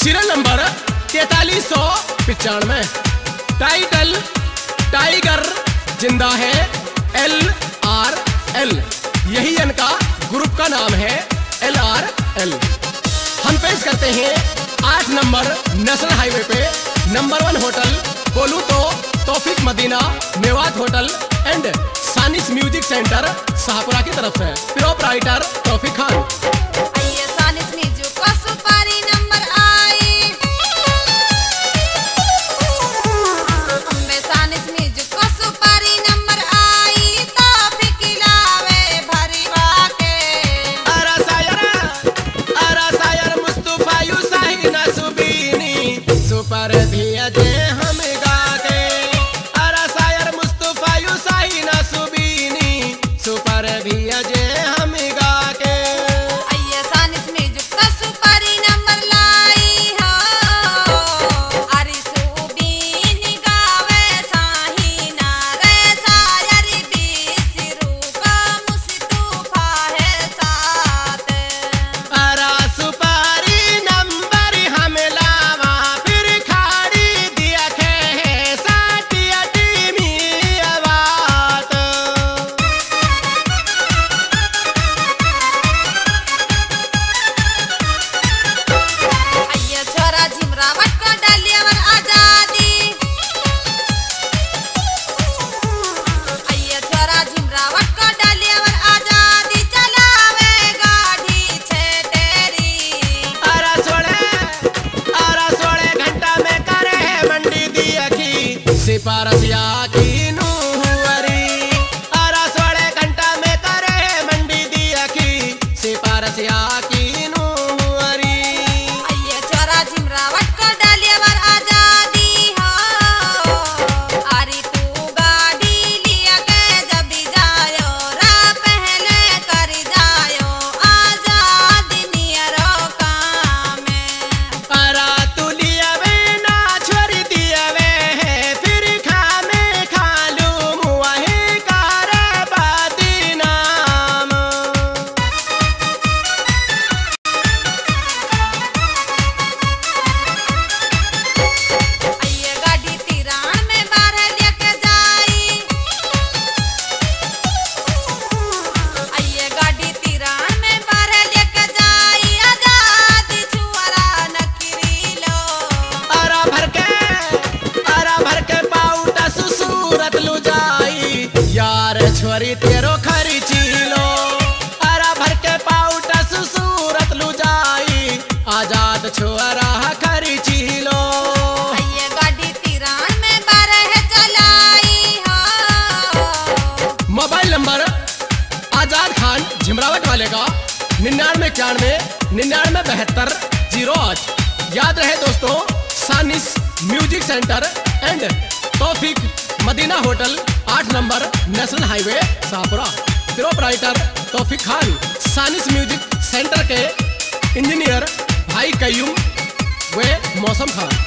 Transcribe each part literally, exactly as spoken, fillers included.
Serial number तैतालीस सौ पिचानवे। Title tiger जिंदा है एल आर एल, यही इनका ग्रुप का नाम है एल आर एल। हम पेश करते हैं आठ नंबर नेशनल हाईवे पे नंबर वन होटल बोलूं तो Taufiq Madina Mewat hotel and Sanis music centre Shahpura की तरफ से प्रोपराइटर तौफीक खान। पारसिया की नूहरी अरा सोलह घंटा में करे मंडी दिया की से पारसिया की नूहरी। ये छोरा झिमरावट को डालिया वर आजादी हो आरी तू गाड़ी लिया के जब भी जायो रा पहले कर जायो आजादी नियरो काम अरा तू लिया वे ना छोरी दिया वे छोरी तेरो खरीची लो अरा भर के पाउटा सुसूरत लू जाई आजाद छोरा खरीची लो। ये गाड़ी तिरान में बारह चलाई हो। मोबाइल नंबर आजाद खान झिमरावट वाले का निन्यानवे इक्यानवे निन्यानवे बहत्तर जीरो आठ। याद रहे दोस्तों, Sanis music centre and Taufiq Madina hotel आठ number national highway Shahpura proprietor Taufiq Khan. Sanis music centre के इंजीनियर भाई कयूम वे मौसम खान।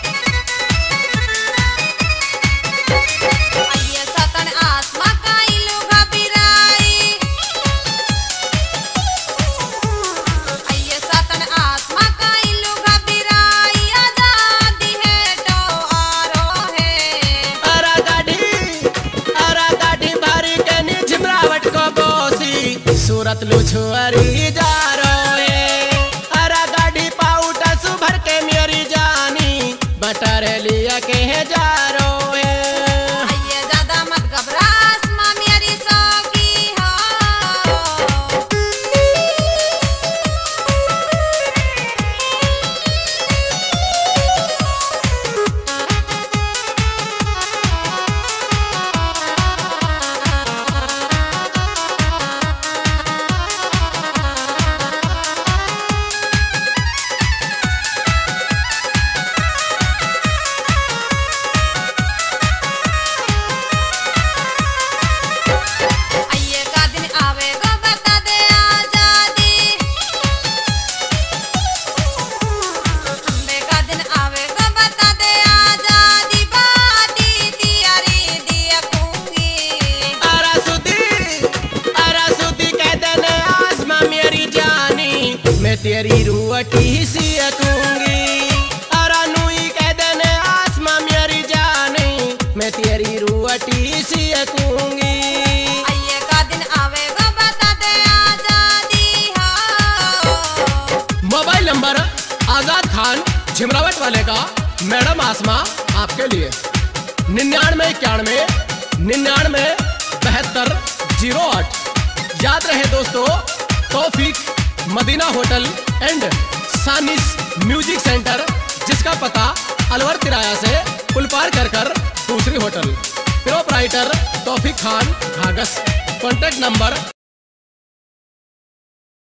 सूरत लू छुअरी जा रोए अरा गाड़ी पाउटा सुभर के मेरी जानी बटर लिया के जा रोए। ये ज्यादा मत घबरा आसमां मेरी सौगी हो। तेरी रूवटी सी अकूंगी फेंकूंगी। आइए का दिन आवेगा बता दे आजादी हो। मोबाइल नंबर आजाद खान झिमरावट वाले का मैडम आसमा आपके लिए निन्यानवे इक्यानवे निन्यानवे बहत्तर जीरो आठ। याद रहे दोस्तों, Taufiq Madina hotel and Sanis music centre, जिसका पता अलवर तिराया से पुल पार कर कर दूसरी hotel. Proprietor Taufiq Khan Ghagas. Contact number